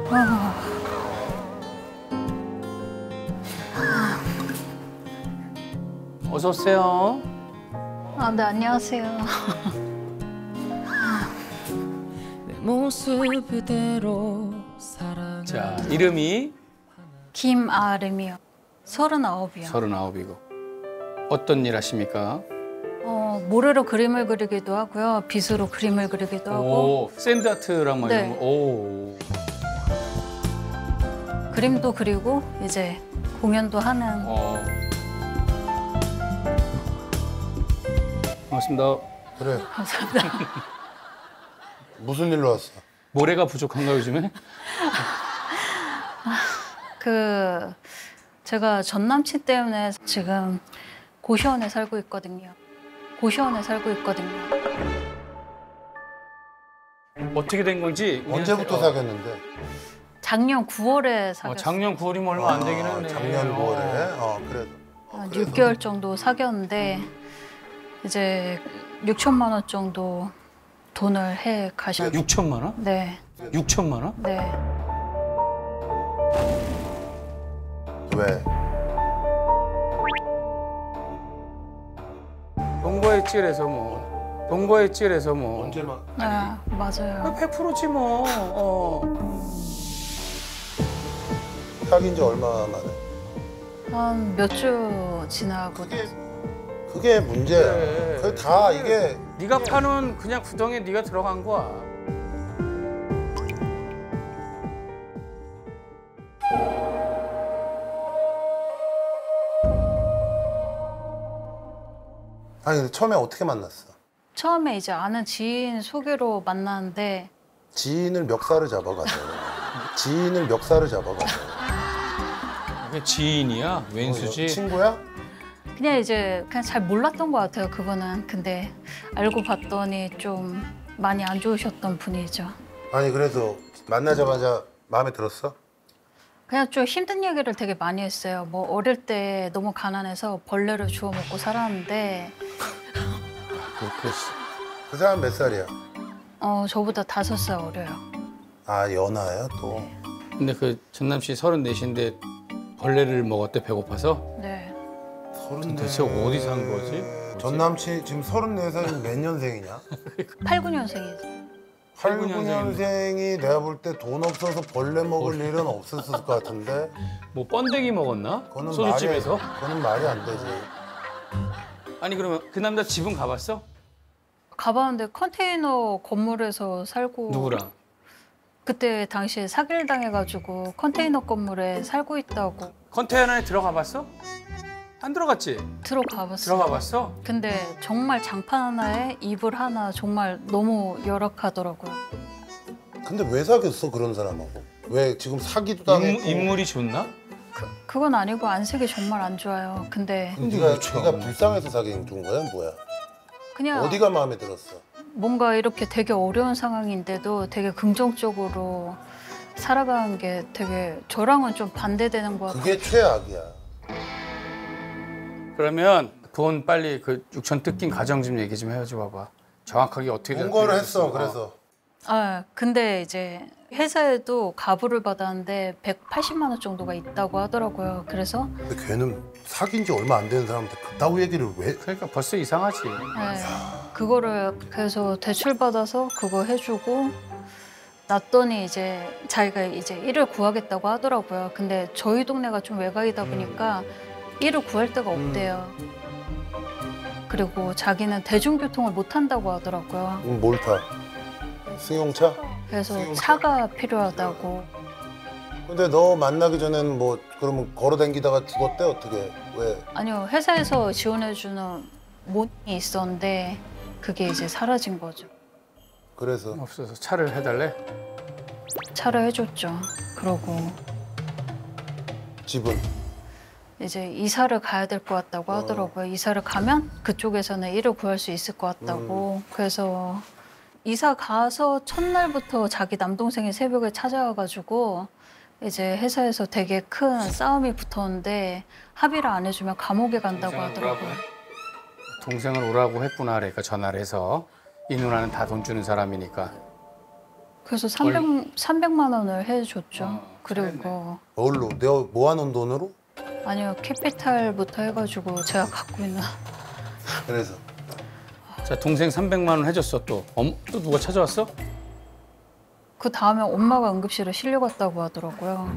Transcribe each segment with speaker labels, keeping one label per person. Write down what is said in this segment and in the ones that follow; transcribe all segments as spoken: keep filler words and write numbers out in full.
Speaker 1: 어서 오세요.
Speaker 2: 아, 네, 안녕하세요.
Speaker 1: 자, 이름이
Speaker 2: 김아름이요. 서른아홉이요.
Speaker 1: 서른아홉이고 어떤 일 하십니까?
Speaker 2: 어, 모래로 그림을 그리기도 하고요. 빗으로 그림을 그리기도 하고.
Speaker 1: 오, 샌드아트란 말이야.
Speaker 2: 네.
Speaker 1: 오.
Speaker 2: 그림도 그리고 이제 공연도 하는.
Speaker 1: 어. 반갑습니다.
Speaker 3: 그래.
Speaker 2: 감사합니다.
Speaker 3: 무슨 일로 왔어?
Speaker 1: 모래가 부족한가 요즘에?
Speaker 2: 그 제가 전 남친 때문에 지금 고시원에 살고 있거든요. 고시원에 살고 있거든요.
Speaker 1: 어떻게 된 건지
Speaker 3: 언제부터
Speaker 1: 어,
Speaker 3: 사귀었는데?
Speaker 2: 작년 구월에
Speaker 1: 어,
Speaker 2: 사귀었어요.
Speaker 1: 작년 구월이면 얼마 안 되긴 했네.
Speaker 3: 작년 구월에. 어, 그래도. 어,
Speaker 2: 한
Speaker 3: 그래도.
Speaker 2: 육 개월 정도 사귀었는데 이제 육천만 원 정도 돈을 해 가셨어요.
Speaker 1: 육천만 원?
Speaker 2: 네,
Speaker 1: 육천만 원?
Speaker 2: 네.
Speaker 3: 왜?
Speaker 1: 동거했지 그래서 뭐. 동거했지 그래서 뭐.
Speaker 3: 언제만?
Speaker 2: 네, 맞아요.
Speaker 1: 백 퍼센트지 뭐. 어.
Speaker 3: 사귄 지 얼마 만에?
Speaker 2: 한 몇 주 지나고
Speaker 3: 그게 그게 문제야.
Speaker 1: 그래.
Speaker 3: 그게 다 이게
Speaker 1: 네가 파는 그냥 구덩이에 네가 들어간 거야.
Speaker 3: 아니 근데 처음에 어떻게 만났어?
Speaker 2: 처음에 이제 아는 지인 소개로 만났는데
Speaker 3: 지인을 멱살을 잡아가서 지인을 멱살을 잡아가서
Speaker 1: 그게 지인이야? 왼수지?
Speaker 3: 어, 친구야?
Speaker 2: 그냥 이제 그냥 잘 몰랐던 것 같아요, 그분은. 근데 알고 봤더니 좀 많이 안 좋으셨던 분이죠.
Speaker 3: 아니 그래서 만나자마자 마음에 들었어?
Speaker 2: 그냥 좀 힘든 얘기를 되게 많이 했어요. 뭐 어릴 때 너무 가난해서 벌레를 주워 먹고 살았는데
Speaker 1: 그렇게
Speaker 3: 그 사람 몇 살이야?
Speaker 2: 어 저보다 다섯 살 어려요.
Speaker 3: 아 연하야 또.
Speaker 1: 근데 그 전남 씨 서른넷인데 벌레를 먹었대 배고파서?
Speaker 2: 네.
Speaker 3: 서른네.
Speaker 1: 대체 어디 산 거지?
Speaker 3: 전 남친 지금 서른네 살이면 몇 년생이냐?
Speaker 2: 팔십구 년생이죠.
Speaker 3: 팔십구 년생이 내가 볼 때 돈 없어서 벌레 먹을 일은 없었을 것 같은데
Speaker 1: 뭐 번데기 먹었나?
Speaker 3: 그거는
Speaker 1: 소주집에서?
Speaker 3: 말이, 그거는 말이 안 되지.
Speaker 1: 아니 그러면 그 남자 집은 가봤어?
Speaker 2: 가봤는데 컨테이너 건물에서 살고
Speaker 1: 누구랑?
Speaker 2: 그때 당시에 사기를 당해가지고 컨테이너 건물에 살고 있다고
Speaker 1: 컨테이너 안에 들어가 봤어? 안 들어갔지?
Speaker 2: 들어가 봤어요.
Speaker 1: 들어가 봤어?
Speaker 2: 근데 정말 장판 하나에 이불 하나 정말 너무 열악하더라고요.
Speaker 3: 근데 왜 사귀었어 그런 사람하고? 왜 지금 사기도 당했고?
Speaker 1: 인물, 인물이 좋나?
Speaker 2: 그, 그건 아니고 안색이 정말 안 좋아요. 근데
Speaker 3: 네가
Speaker 1: 그렇죠.
Speaker 3: 네가 불쌍해서 사귄 거야 뭐야?
Speaker 2: 그냥
Speaker 3: 어디가 마음에 들었어?
Speaker 2: 뭔가 이렇게 되게 어려운 상황인데도 되게 긍정적으로 살아가는 게 되게 저랑은 좀 반대되는 것 같아요.
Speaker 3: 그게 최악이야.
Speaker 1: 그러면 돈 빨리 그 육천 뜯긴 가정 좀 얘기 좀 해줘 봐봐. 정확하게 어떻게 된
Speaker 3: 공거를
Speaker 1: 거야?
Speaker 3: 했어 그래서.
Speaker 2: 아, 근데 이제 회사에도 가부를 받았는데 백팔십만 원 정도가 있다고 하더라고요. 그래서
Speaker 3: 근데 걔는 사귄 지 얼마 안 되는 사람한테 그따구 얘기를 왜?
Speaker 1: 그러니까 벌써 이상하지.
Speaker 2: 네, 그거를 그래서 대출 받아서 그거 해주고 놨더니 이제 자기가 이제 일을 구하겠다고 하더라고요. 근데 저희 동네가 좀 외곽이다 보니까 일을 구할 데가 없대요. 그리고 자기는 대중교통을 못 탄다고 하더라고요.
Speaker 3: 음, 뭘 타? 승용차?
Speaker 2: 그래서
Speaker 3: 승용차?
Speaker 2: 차가 필요하다고.
Speaker 3: 근데 너 만나기 전에는 뭐 그러면 걸어 다니다가 죽었대 어떻게? 왜?
Speaker 2: 아니요, 회사에서 지원해주는 모닝이 있었는데 그게 이제 사라진 거죠.
Speaker 3: 그래서
Speaker 1: 없어서 차를 해달래?
Speaker 2: 차를 해줬죠. 그러고
Speaker 3: 집은?
Speaker 2: 이제 이사를 가야 될 것 같다고 하더라고요. 이사를 가면 그쪽에서는 일을 구할 수 있을 것 같다고. 그래서 이사 가서 첫날부터 자기 남동생이 새벽에 찾아와가지고 이제 회사에서 되게 큰 싸움이 붙었는데 합의를 안 해주면 감옥에 간다고 하더라고요.
Speaker 1: 동생을 오라고 했구나. 그러니까 전화를 해서 이 누나는 다 돈 주는 사람이니까.
Speaker 2: 그래서 삼백, 삼백만 원을 해줬죠.
Speaker 1: 어,
Speaker 2: 그리고
Speaker 3: 뭘로? 내가 모아놓은 돈으로?
Speaker 2: 아니요 캐피탈부터 해가지고 제가 갖고 있는
Speaker 3: 그래서
Speaker 1: 자 동생 삼백만 원 해줬어 또. 엄, 또 누가 찾아왔어?
Speaker 2: 그 다음에 엄마가 응급실에 실려갔다고 하더라고요.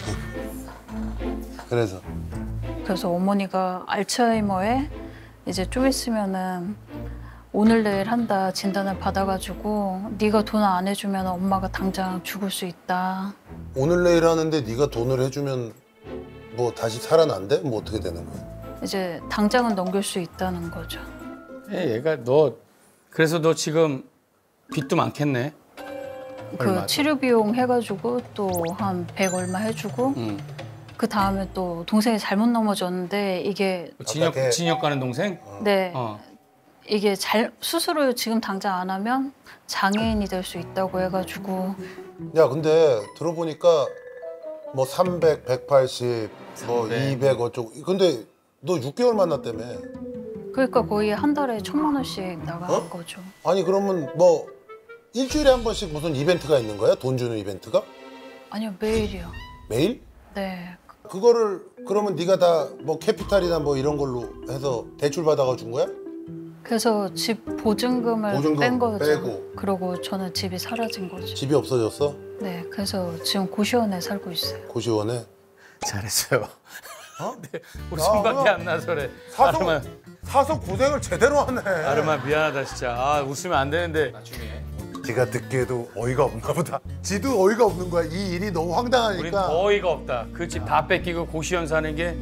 Speaker 3: 그래서
Speaker 2: 그래서 어머니가 알츠하이머에 이제 좀 있으면은 오늘 내일 한다 진단을 받아가지고 네가 돈 안 해주면 엄마가 당장 죽을 수 있다.
Speaker 3: 오늘 내일 하는데 네가 돈을 해주면 뭐 다시 살아난대? 뭐 어떻게 되는 거야?
Speaker 2: 이제 당장은 넘길 수 있다는 거죠.
Speaker 1: 에, 얘가 너 그래서 너 지금 빚도 많겠네.
Speaker 2: 그
Speaker 1: 얼마?
Speaker 2: 치료 비용 해가지고 또 한 백 얼마 해주고
Speaker 1: 응.
Speaker 2: 그 다음에 또 동생이 잘못 넘어졌는데 이게
Speaker 1: 진역
Speaker 3: 어떻게-
Speaker 1: 진역 가는 동생?
Speaker 2: 네
Speaker 1: 어.
Speaker 2: 이게 잘 수술을 지금 당장 안 하면 장애인이 될 수 있다고 해가지고
Speaker 3: 야 근데 들어보니까 뭐 삼백, 백팔십, 뭐
Speaker 1: 삼백.
Speaker 3: 이백 어쩌고 근데 너 육 개월 만났다며.
Speaker 2: 그러니까 거의 한 달에 천만 원씩 나가는
Speaker 3: 어?
Speaker 2: 거죠.
Speaker 3: 아니 그러면 뭐 일주일에 한 번씩 무슨 이벤트가 있는 거야? 돈 주는 이벤트가?
Speaker 2: 아니요 매일이요.
Speaker 3: 매일?
Speaker 2: 네.
Speaker 3: 그거를 그러면 네가 다 뭐 캐피탈이나 뭐 이런 걸로 해서 대출 받아가 준 거야?
Speaker 2: 그래서 집 보증금을
Speaker 3: 보증금
Speaker 2: 뺀 거죠.
Speaker 3: 빼고.
Speaker 2: 그러고 저는 집이 사라진 거죠.
Speaker 3: 집이 없어졌어?
Speaker 2: 네. 그래서 지금 고시원에 살고 있어요.
Speaker 3: 고시원에?
Speaker 1: 잘했어요.
Speaker 3: 어?
Speaker 1: 네, 웃음밖에
Speaker 3: 야,
Speaker 1: 안 나서 그래.
Speaker 3: 사서
Speaker 1: 아르마,
Speaker 3: 사서 고생을 제대로 하네.
Speaker 1: 아르마 미안하다 진짜. 아 웃으면 안 되는데. 나중에.
Speaker 3: 지가 듣기에도 어이가 없나 보다. 지도 어이가 없는 거야. 이 일이 너무
Speaker 1: 우린
Speaker 3: 황당하니까.
Speaker 1: 더 어이가 없다. 그 집 다 뺏기고 고시원 사는 게.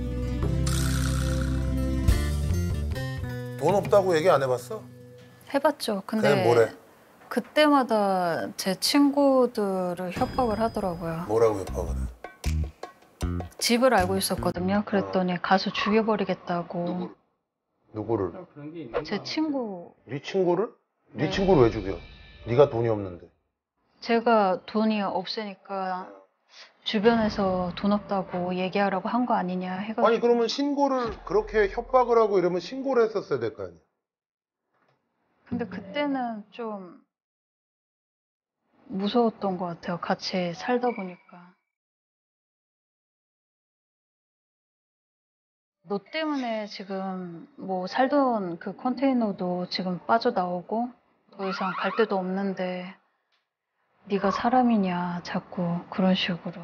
Speaker 3: 돈 없다고 얘기 안 해봤어?
Speaker 2: 해봤죠. 근데
Speaker 3: 그냥 뭐래?
Speaker 2: 그때마다 제 친구들을 협박을 하더라고요.
Speaker 3: 뭐라고 협박을 해?
Speaker 2: 집을 알고 있었거든요. 그랬더니 가서 죽여버리겠다고.
Speaker 3: 누구를?
Speaker 1: 그런 게 있는
Speaker 2: 제 친구
Speaker 3: 네 친구를? 네,
Speaker 2: 네.
Speaker 3: 친구를 왜 죽여? 네가 돈이 없는데.
Speaker 2: 제가 돈이 없으니까 주변에서 돈 없다고 얘기하라고 한 거 아니냐 해가지고
Speaker 3: 아니 그러면 신고를 그렇게 협박을 하고 이러면 신고를 했었어야 될 거 아니야?
Speaker 2: 근데 그때는 좀 무서웠던 것 같아요. 같이 살다 보니까. 너 때문에 지금 뭐 살던 그 컨테이너도 지금 빠져나오고 더 이상 갈 데도 없는데 네가 사람이냐 자꾸 그런 식으로.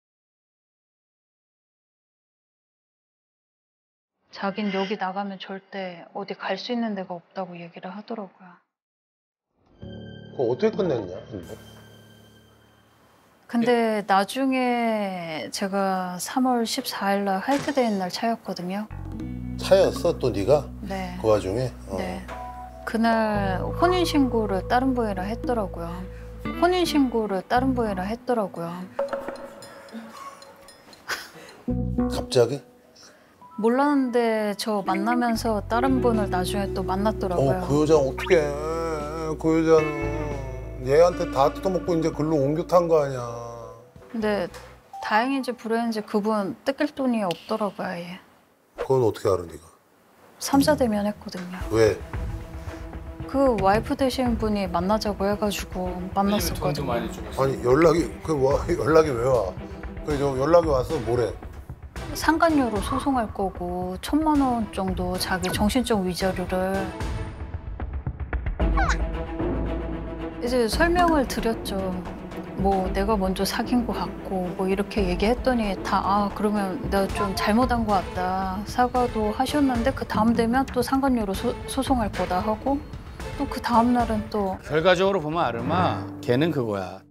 Speaker 2: 자긴 여기 나가면 절대 어디 갈 수 있는 데가 없다고 얘기를 하더라고요.
Speaker 3: 그거 어떻게 끝냈냐? 근데?
Speaker 2: 근데 나중에 제가 삼월 십사일 날 화이트데이 날 차였거든요.
Speaker 3: 차였어 또 네가?
Speaker 2: 네.
Speaker 3: 그 와중에? 어.
Speaker 2: 네. 그날 혼인신고를 다른 분이랑 했더라고요. 혼인신고를 다른 분이랑 했더라고요.
Speaker 3: 갑자기?
Speaker 2: 몰랐는데 저 만나면서 다른 분을 나중에 또 만났더라고요.
Speaker 3: 어, 그 여자 어떻게? 그 여자는 얘한테 다 뜯어먹고 이제 글로 옮겨 탄 거 아니야.
Speaker 2: 근데 다행인지 불행인지 그분 뜯길 돈이 없더라고요. 아예.
Speaker 3: 그건 어떻게 알아 네가?
Speaker 2: 삼자 대면 했거든요.
Speaker 3: 왜?
Speaker 2: 그 와이프 되신 분이 만나자고 해가지고
Speaker 1: 돈도
Speaker 2: 만났었거든요.
Speaker 1: 많이 주고.
Speaker 3: 아니 연락이 그 와, 연락이 왜 와? 그저 연락이 와서 뭐래?
Speaker 2: 상간녀로 소송할 거고 천만 원 정도 자기 정신적 위자료를 이제 설명을 드렸죠. 뭐 내가 먼저 사귄 것 같고 뭐 이렇게 얘기했더니 다 아 그러면 내가 좀 잘못한 것 같다 사과도 하셨는데 그 다음 되면 또 상간녀로 소, 소송할 거다 하고 또 그 다음 날은 또
Speaker 1: 결과적으로 보면 아르마 걔는 그거야.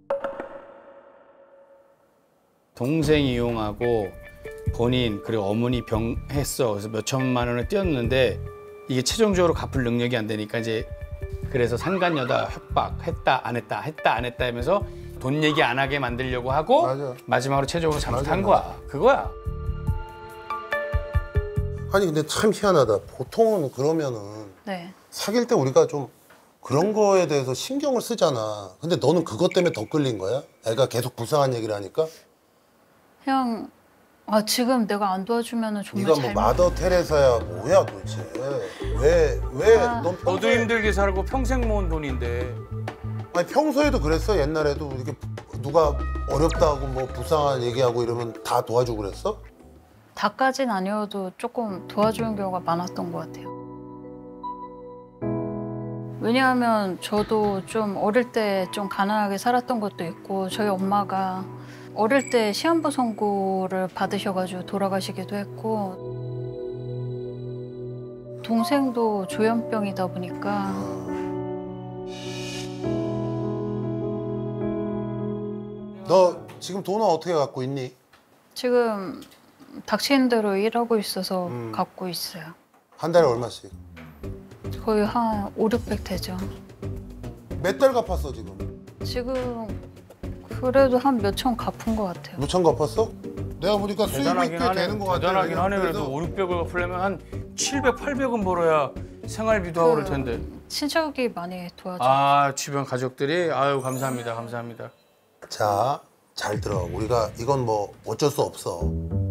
Speaker 1: 동생 이용하고 본인 그리고 어머니 병했어. 그래서 몇 천만 원을 띄었는데 이게 최종적으로 갚을 능력이 안 되니까 이제 그래서 상간녀다 협박했다 안 했다 했다 안 했다 하면서 돈 얘기 안 하게 만들려고 하고
Speaker 3: 맞아.
Speaker 1: 마지막으로 최종적으로 잘못한
Speaker 3: 맞아,
Speaker 1: 거야. 그거야.
Speaker 3: 아니 근데 참 희한하다. 보통은 그러면은
Speaker 2: 네.
Speaker 3: 사귈 때 우리가 좀 그런 거에 대해서 신경을 쓰잖아. 근데 너는 그것 때문에 더 끌린 거야? 애가 계속 불쌍한 얘기를 하니까?
Speaker 2: 그냥 아 지금 내가 안 도와주면은 정말
Speaker 3: 네가 뭐
Speaker 2: 잘못
Speaker 3: 마더 테레사야 뭐야 도대체? 왜 왜
Speaker 2: 아.
Speaker 3: 넌
Speaker 1: 너도
Speaker 3: 평소에
Speaker 1: 힘들게 살고 평생 모은 돈인데.
Speaker 3: 아니 평소에도 그랬어? 옛날에도 이렇게 누가 어렵다고 뭐 불쌍한 얘기하고 이러면 다 도와주고 그랬어?
Speaker 2: 다까진 아니어도 조금 도와주는 경우가 많았던 것 같아요. 왜냐하면 저도 좀 어릴 때 좀 가난하게 살았던 것도 있고 저희 엄마가 어릴 때 시한부 선고를 받으셔가지고 돌아가시기도 했고 동생도 조현병이다 보니까
Speaker 3: 너 지금 돈은 어떻게 갖고 있니?
Speaker 2: 지금 닥치는 대로 일하고 있어서
Speaker 3: 음.
Speaker 2: 갖고 있어요.
Speaker 3: 한 달에 얼마씩?
Speaker 2: 거의 한 오륙백 되죠.
Speaker 3: 몇 달 갚았어 지금?
Speaker 2: 지금 그래도 한 몇천 갚은 것 같아요.
Speaker 3: 몇천 갚았어? 내가 보니까 수입이 꽤
Speaker 1: 대단하긴 하네.
Speaker 3: 되는 것 같아.
Speaker 1: 대단하긴 하네.
Speaker 3: 그래서
Speaker 1: 그래도 오륙백을 갚으려면 한 칠백, 팔백은 벌어야 생활비도 하고 그럴 텐데.
Speaker 2: 친척이 많이 도와줘.
Speaker 1: 아, 주변 가족들이 아유 감사합니다. 감사합니다.
Speaker 3: 자, 잘 들어. 우리가 이건 뭐 어쩔 수 없어.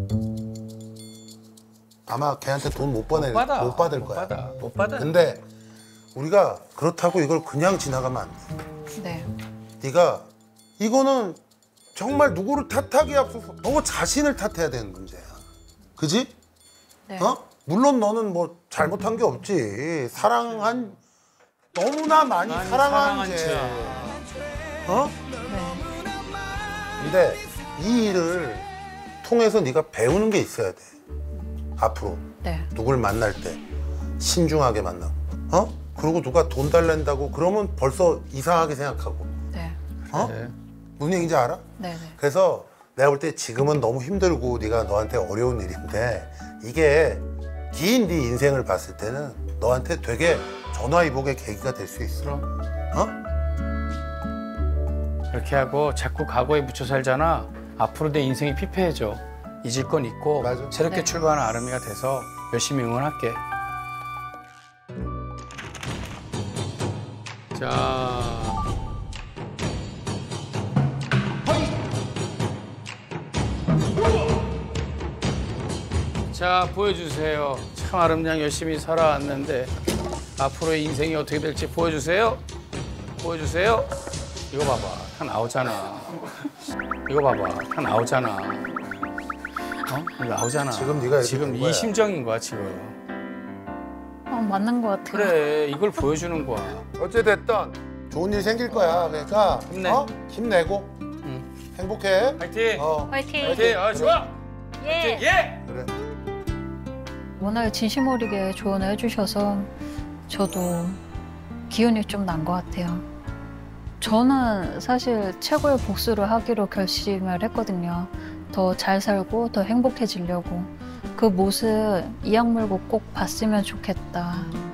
Speaker 3: 아마 걔한테 돈 못 보내
Speaker 1: 못 받아.
Speaker 3: 못 받을
Speaker 1: 못
Speaker 3: 거야.
Speaker 1: 받아. 못 받아.
Speaker 3: 근데 우리가 그렇다고 이걸 그냥 지나가면 안 돼.
Speaker 2: 네.
Speaker 3: 네가 이거는 정말 누구를 탓하기 앞서서 너 자신을 탓해야 되는 문제야. 그지?
Speaker 2: 네.
Speaker 3: 어? 물론 너는 뭐 잘못한 게 없지. 사랑한 너무나 많이
Speaker 1: 많이
Speaker 3: 사랑한
Speaker 1: 사랑한
Speaker 3: 죄.
Speaker 1: 죄.
Speaker 3: 어?
Speaker 2: 네.
Speaker 3: 근데 이 일을 통해서 네가 배우는 게 있어야 돼. 앞으로
Speaker 2: 네.
Speaker 3: 누굴 만날 때 신중하게 만나고, 어? 그리고 누가 돈 달랜다고 그러면 벌써 이상하게 생각하고,
Speaker 2: 네.
Speaker 3: 어?
Speaker 1: 네.
Speaker 3: 무슨 얘기인지 알아?
Speaker 2: 네. 네.
Speaker 3: 그래서 내가 볼 때 지금은 너무 힘들고 네가 너한테 어려운 일인데 이게 긴 네 인생을 봤을 때는 너한테 되게 전화위복의 계기가 될 수 있어.
Speaker 1: 그럼
Speaker 3: 어?
Speaker 1: 그렇게 하고 자꾸 과거에 묻혀 살잖아. 앞으로 내 인생이 피폐해져. 잊을 건 있고
Speaker 3: 맞아.
Speaker 1: 새롭게
Speaker 2: 네.
Speaker 1: 출발하는 아름이가 돼서 열심히 응원할게. 자. 자, 보여주세요. 참 아름양 열심히 살아왔는데 앞으로의 인생이 어떻게 될지 보여주세요. 보여주세요. 이거 봐봐, 다 나오잖아. 이거 봐봐, 다 나오잖아. 어? 이거 나오잖아.
Speaker 3: 지금 네가 이렇게
Speaker 1: 지금
Speaker 3: 된 거야.
Speaker 1: 이 심정인 거야 지금.
Speaker 2: 어, 맞는 것 같아요.
Speaker 1: 그래, 이걸 보여주는 거야.
Speaker 3: 어찌됐든 좋은 일 생길 거야. 그러니까
Speaker 1: 힘내.
Speaker 3: 어? 힘내고
Speaker 1: 응.
Speaker 3: 행복해.
Speaker 1: 파이팅.
Speaker 3: 어.
Speaker 2: 화이팅!
Speaker 1: 파이팅. 아 좋아.
Speaker 2: 예!
Speaker 1: 예.
Speaker 3: 그래.
Speaker 2: 워낙 진심 어리게 조언을 해주셔서 저도 기운이 좀 난 것 같아요. 저는 사실 최고의 복수를 하기로 결심을 했거든요. 더 잘 살고 더 행복해지려고. 그 모습 이악 물고 꼭 봤으면 좋겠다.